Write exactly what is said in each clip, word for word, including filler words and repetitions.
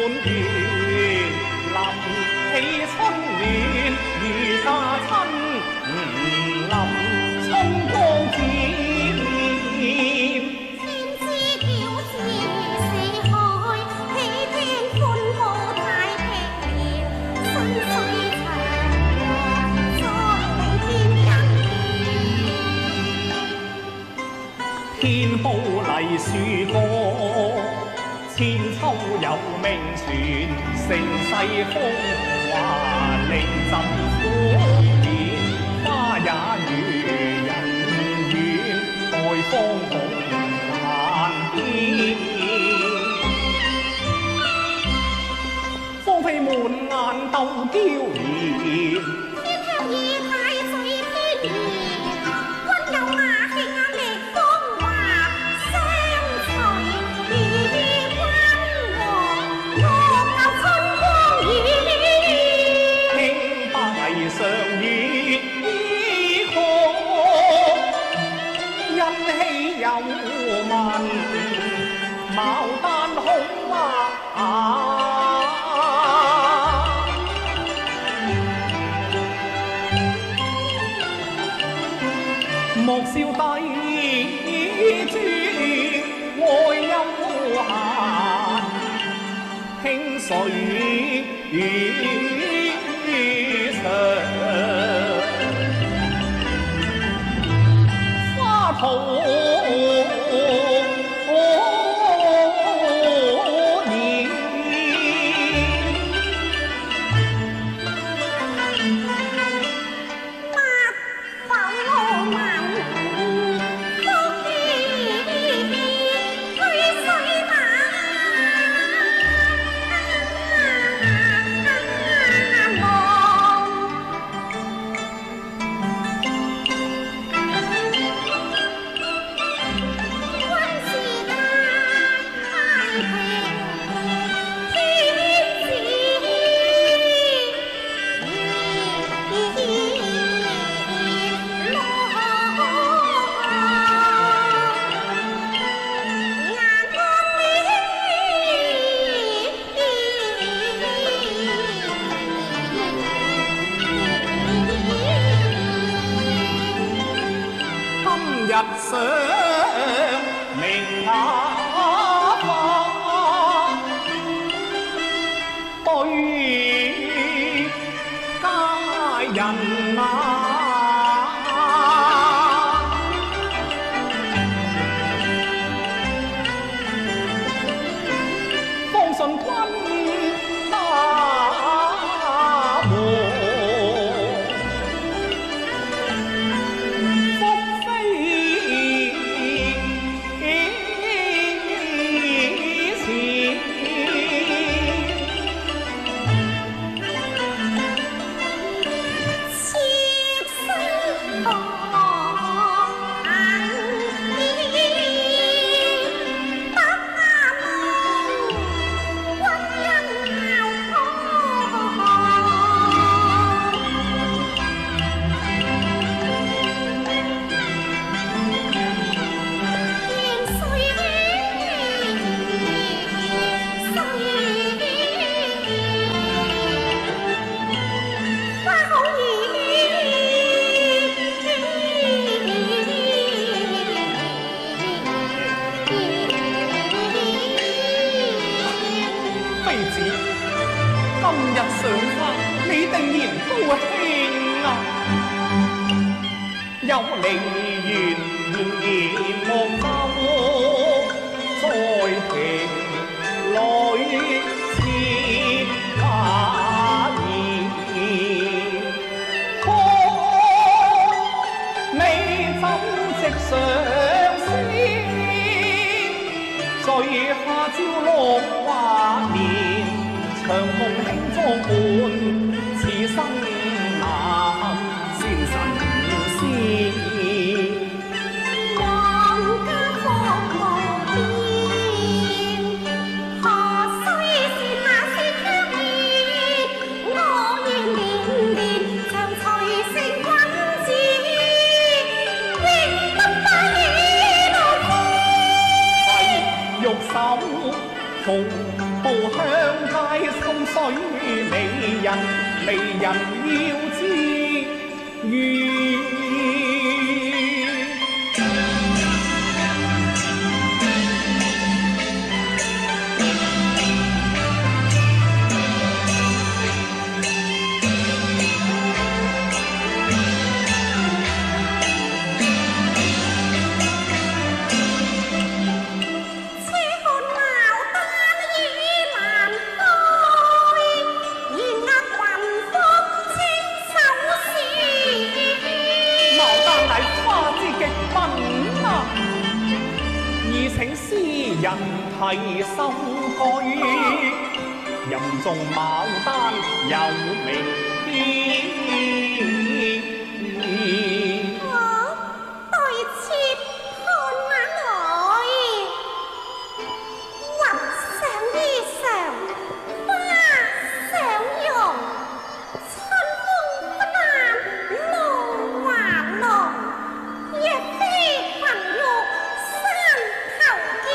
園，臨起春暖，如家親臨春光展。 天之驕子四海，喜天歡呼太平年，新歲長和再見人。 天報黎樹歌，千秋有名傳，盛世風華令朕歡顯。花也如人願，待芳紅顏變。芳菲滿眼鬥嬌豔， 天香意太最天然，溫柔雅氣壓力風華，相隨如溫和，樂遊春光遠。 輕拜上月衣曲，欣喜有問，牡丹紅花。莫笑低珠愛悠閒，輕水長。花土染， 乜否問福氣去水打，望溫氏大太平天子。 今日上明雅花，對佳人啊，方信君打和。今日賞花，你定然高興啊！有梨園綿綿莫走，在庭裏設花宴。可美酒席上鮮，醉下朝落華年。長夢輕裝伴，此生難先神仙。 望家福無邊，何須是下是香煙？我願年年長隨成君子，永不帶你來負。 係玉手同步香家。 美人，美人要知遇。人提心居，任重牡丹有明天。 我对妾看眼来，云上衣裳，花上容，春风不难露华浓，若非群玉山头见。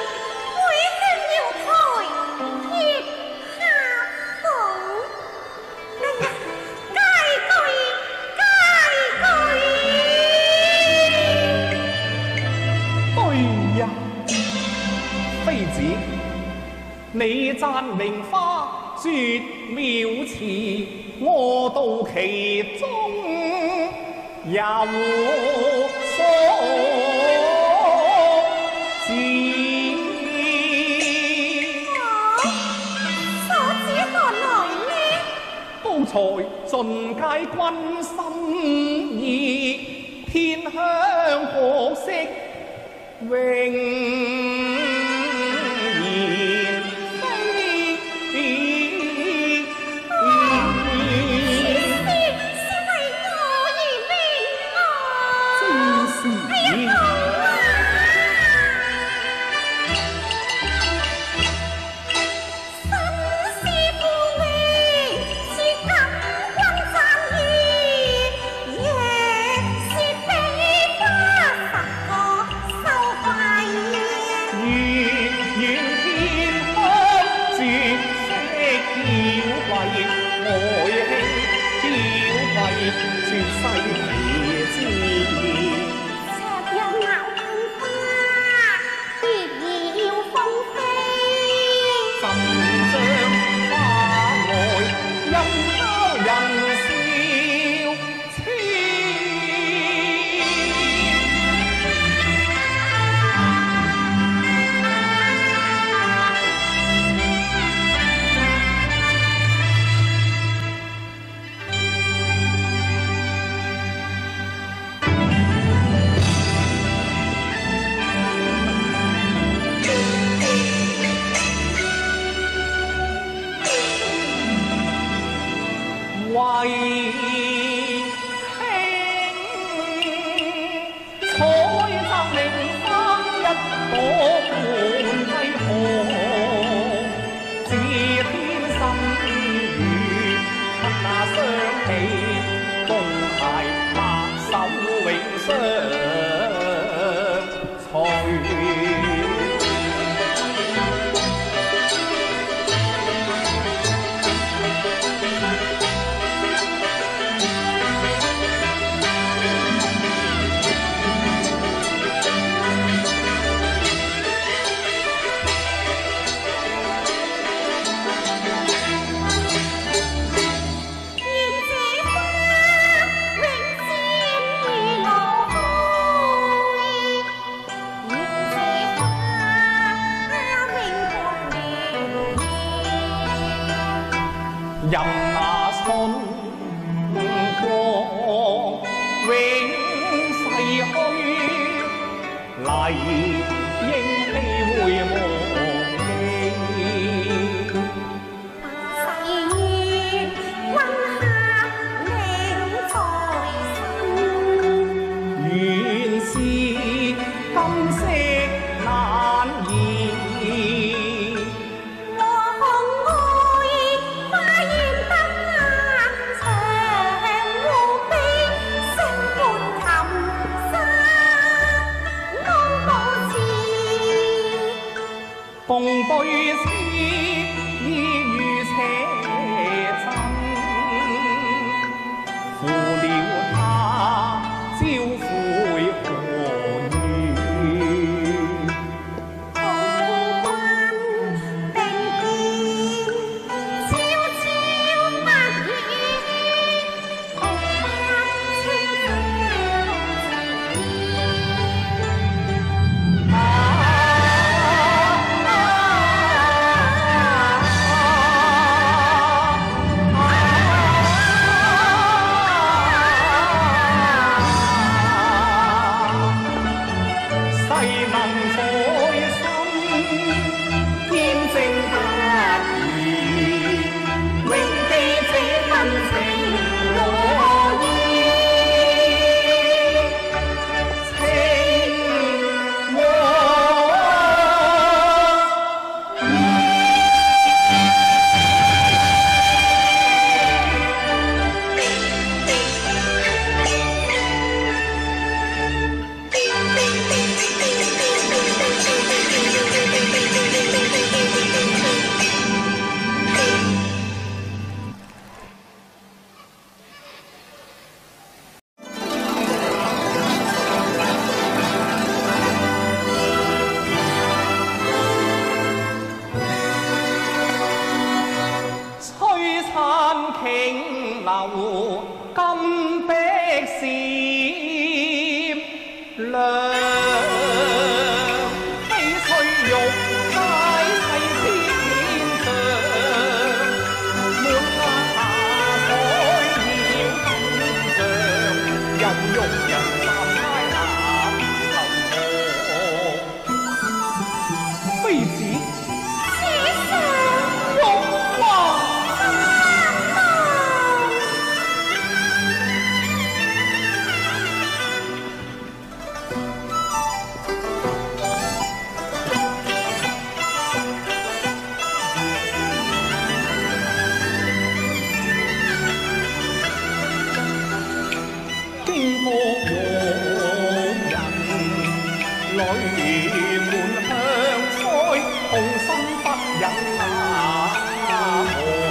你讚名花絕妙詞，我到其中有所指。 我所指何來呢？ 高才盡皆君心意，天香國色永。為卿采摘名花一朵半為何？自天心語給那雙喜，共諧白首永相隨。任那春光永逝去，麗英熙會忘記。 誓言君下領在身， 原是今夕難移。共對此意如情。 屋用人，泪满香腮，痛心不忍那何？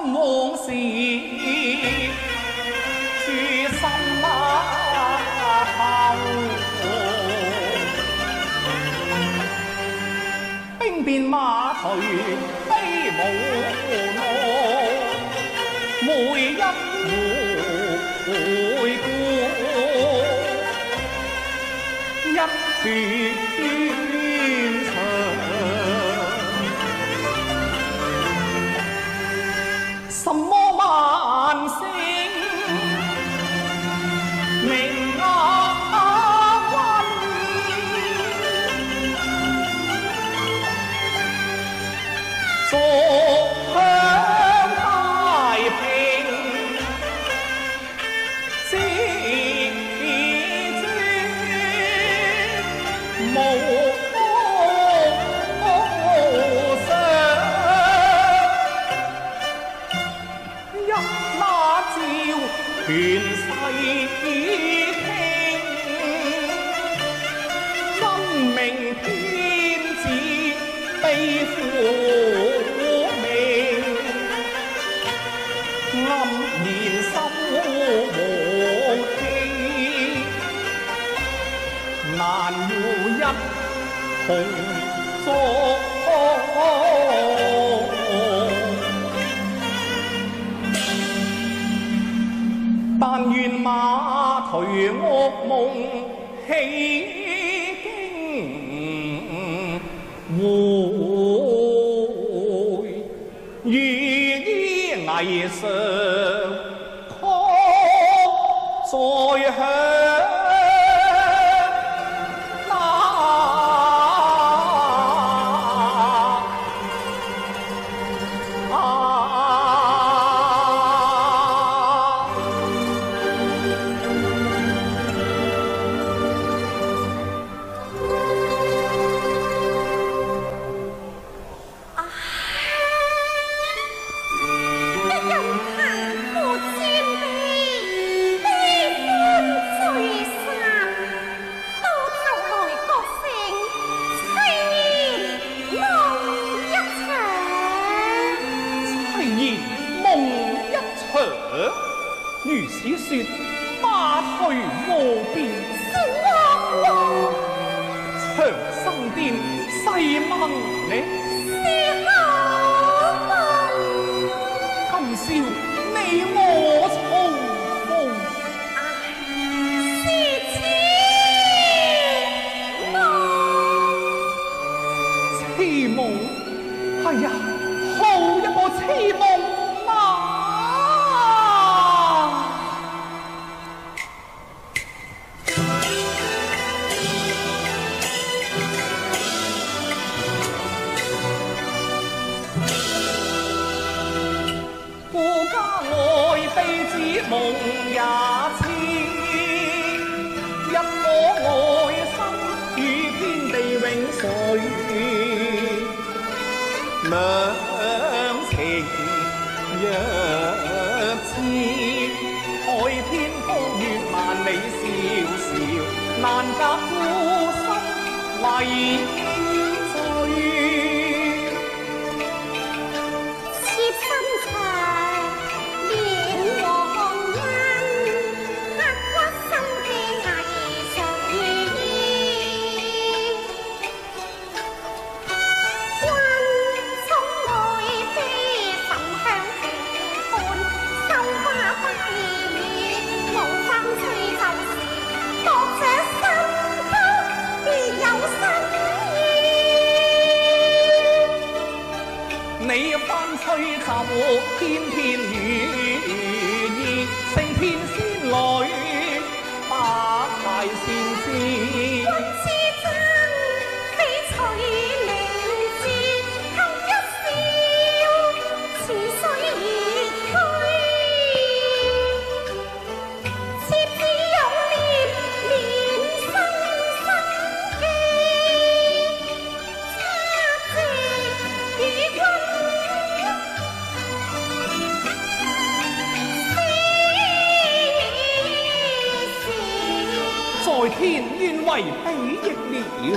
往事，住心啊！兵变马随飞舞路，每一回顾，一段长。什么万星明啊君，坐享太平之尊，无全世聽，真命天子悲呼鳴，黯然心惶氣，難護一同作。但願馬頹惡夢起經回，如依霓裳曲再響。如此說，馬頹無邊，是惡夢。長生殿細問你，是何夢？今宵你我重逢， 是痴夢。 痴夢，哎呀，好一個痴夢！夢也痴，一顆愛心與天地永垂，兩情若痴，海天高月萬里遙遙，難隔孤心為醉。你翻吹奏翩翩雨意，勝天仙女百態善事。 君之真，翡翠明珠，偷一笑，似水而退。妾只有念念生生記，差值與君。 在天願為比翼了。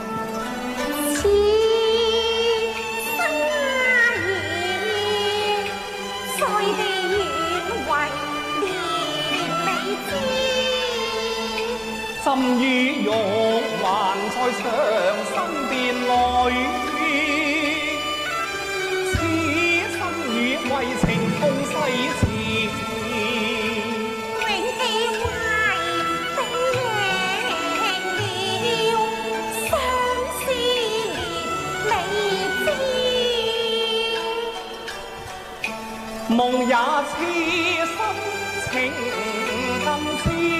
此生兒心於玉還在長生殿裏，此生與為情痛逝前， 永記懷定贏了，相思未知， 夢也痴心情更痴。